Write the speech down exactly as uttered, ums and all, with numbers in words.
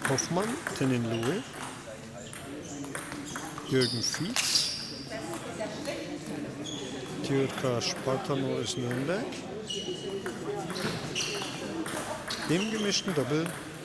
Hoffmann, Tenin Louis, Jürgen Fietz, Tjurka Spartanos Nürnberg. Im gemischten Doppel